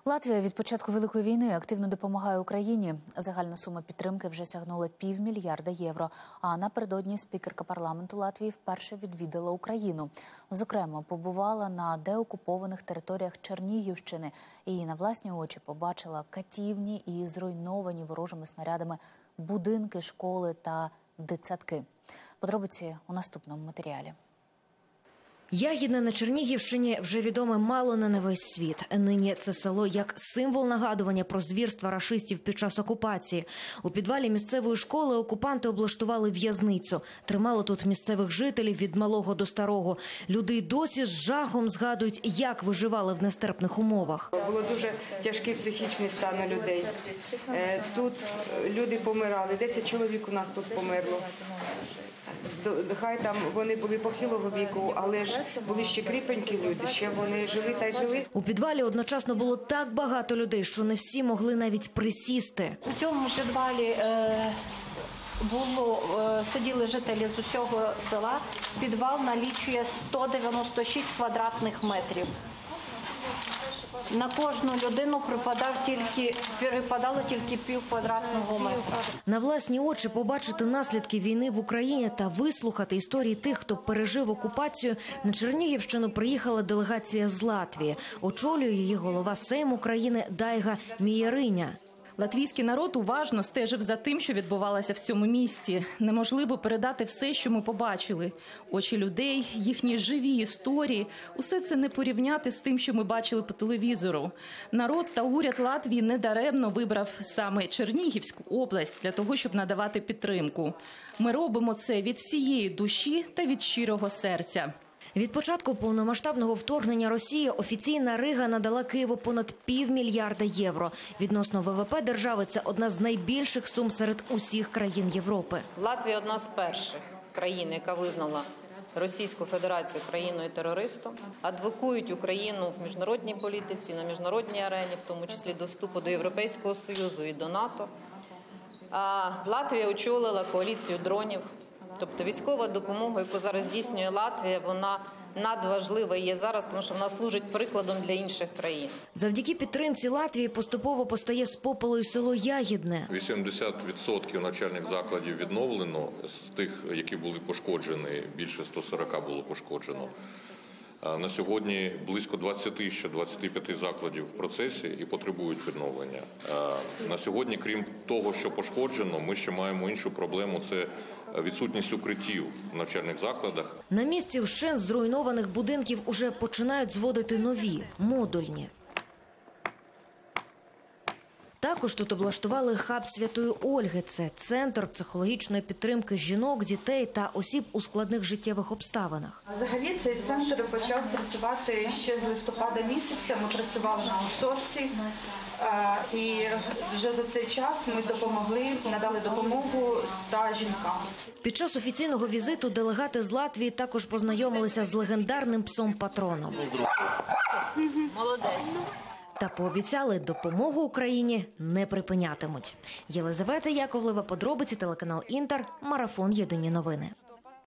Латвія від початку Великої війни активно допомагає Україні. Загальна сума підтримки вже сягнула $500 мільярда євро. А напередодні спікерка парламенту Латвії вперше відвідала Україну. Зокрема, побувала на деокупованих територіях Чернігівщини і на власні очі побачила катівні і зруйновані ворожими снарядами будинки, школи та дитсадки. Подробиці у наступному матеріалі. Ягідне на Чернігівщині вже відоме мало не на весь світ. Нині це село як символ нагадування про звірства рашистів під час окупації. У підвалі місцевої школи окупанти облаштували в'язницю. Тримали тут місцевих жителів від малого до старого. Люди й досі з жахом згадують, як виживали в нестерпних умовах. Було дуже тяжкий психічний стан у людей. Тут люди помирали, 10 чоловік у нас тут померло. Хай там вони були похилого віку, але ж були ще кріпенькі люди, ще вони жили та й жили. У підвалі одночасно було так багато людей, що не всі могли навіть присісти. У цьому підвалі сиділи жителі з усього села. Підвал налічує 196 квадратних метрів. На кожну людину припадало тільки пів квадратного метра. На власні очі побачити наслідки війни в Україні та вислухати історії тих, хто пережив окупацію, на Чернігівщину приїхала делегація з Латвії. Очолює її голова Сейму України Дайга Мієриня. Латвійський народ уважно стежив за тим, що відбувалося в цьому місті. Неможливо передати все, що ми побачили. Очі людей, їхні живі історії – усе це не порівняти з тим, що ми бачили по телевізору. Народ та уряд Латвії недаремно вибрав саме Чернігівську область для того, щоб надавати підтримку. Ми робимо це від всієї душі та від щирого серця. Від початку повномасштабного вторгнення Росії офіційна Рига надала Києву понад $500 мільярда євро. Відносно ВВП держави це одна з найбільших сум серед усіх країн Європи. Латвія – одна з перших країн, яка визнала Російську Федерацію країною-терористом. Адвокують Україну в міжнародній політиці, на міжнародній арені, в тому числі до вступу до Європейського Союзу і до НАТО. А Латвія очолила коаліцію дронів. Тобто військова допомога, яку зараз здійснює Латвія, вона надважлива є зараз, тому що вона служить прикладом для інших країн. Завдяки підтримці Латвії поступово постає з попелу й село Ягідне. 80% навчальних закладів відновлено, з тих, які були пошкоджені, більше 140 було пошкоджено. На сьогодні близько 20-25 закладів в процесі і потребують відновлення. На сьогодні, крім того, що пошкоджено, ми ще маємо іншу проблему – це відсутність укриттів в навчальних закладах. На місці вщент зруйнованих будинків уже починають зводити нові, модульні. Також тут облаштували хаб Святої Ольги. Це центр психологічної підтримки жінок, дітей та осіб у складних життєвих обставинах. Взагалі цей центр почав працювати ще з листопада місяця. Ми працювали на аутсорсі. І вже за цей час ми надали допомогу 100 жінкам. Під час офіційного візиту делегати з Латвії також познайомилися з легендарним псом-патроном. Молодець. Та пообіцяли, допомогу Україні не припинятимуть. Єлизавета Яковлева, подробиці, телеканал Інтер, марафон «Єдині новини».